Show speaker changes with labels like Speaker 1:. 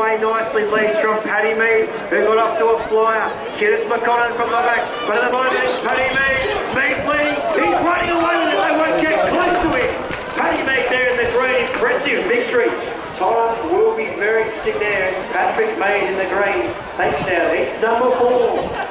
Speaker 1: away nicely, leads from Paddy Meade, who got off to a flyer. Kidus Mekonnen from the back, but at the moment it's Paddy Meade. Meade's leading, he's running away with it, they won't get close to him. Paddy Meade there in the green, impressive victory. Time will be very interesting there. Patrick Meade in the green. Thanks now, it's number 4.